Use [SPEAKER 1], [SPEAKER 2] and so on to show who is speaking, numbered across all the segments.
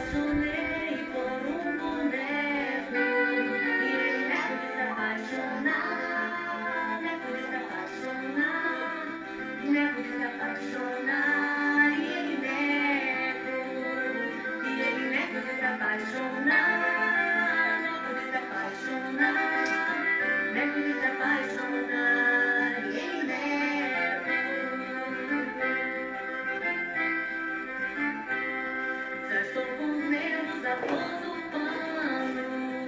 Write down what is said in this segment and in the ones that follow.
[SPEAKER 1] apaixonei por um boneco e ele neco de se apaixonar, neco de se apaixonar, neco de se apaixonar e ele neco de se apaixonar, neco de se apaixonar, neco de se apaixonar e ele neco. Já estou com os nervos a todo pano,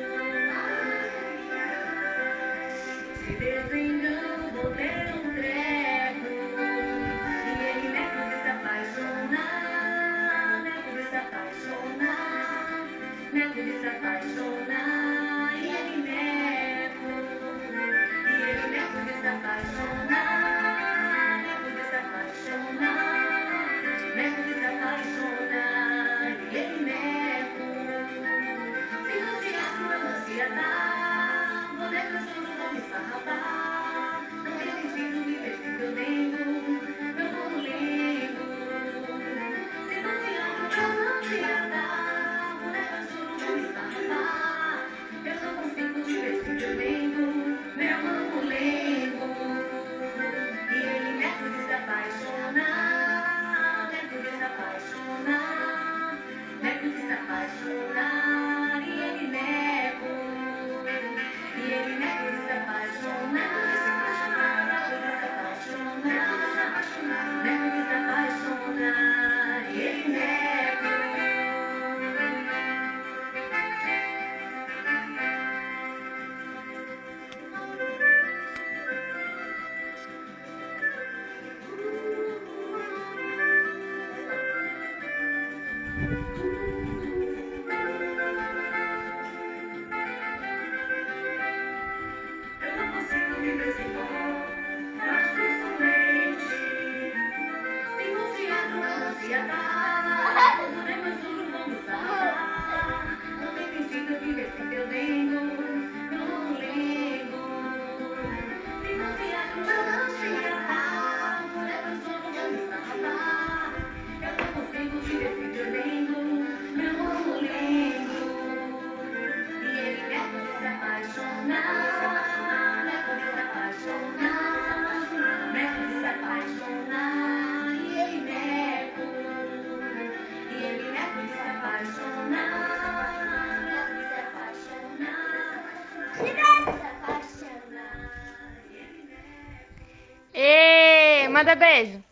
[SPEAKER 1] se desengano vou ter um treco e ele neco de se apaixonar, neco de se apaixonar, neco de se apaixonar e ele neco de se apaixonar, neco de se apaixonar, neco de se apaixonar e ele neco. Se no teatro eu não se atar, boneco eu juro vou me esfarrapar. Não tem sentido viver sem teu dengo, meu bom limbo. Se no teatro eu não se atar, boneco eu juro vou me esfarrapar. Eu não consigo viver sem teu dengo, meu bom limbo. E ele neco de se apaixonar, neco de se apaixonar, neco de se apaixonar e ele neco de se apaixonar, neco de se apaixonar, neco de se apaixonar e ele neco. Eu não consigo viver sem amor, eu acho que eu sou leite. Se no teatro eu não se atar, o boneco eu juro vou me esfarrapar. Não tem sentido viver sem teu dengo, meu novo limbo. Se no teatro eu não se atar, o boneco eu juro vou me esfarrapar. Eu não consigo viver sem teu dengo, meu novo limbo. E ele neco de se apaixonar, neco de se apaixonar, neco de se apaixonar, e ele neco de se apaixonar, neco de se apaixonar, neco de se apaixonar, e ele neco.
[SPEAKER 2] Ê, manda beijo.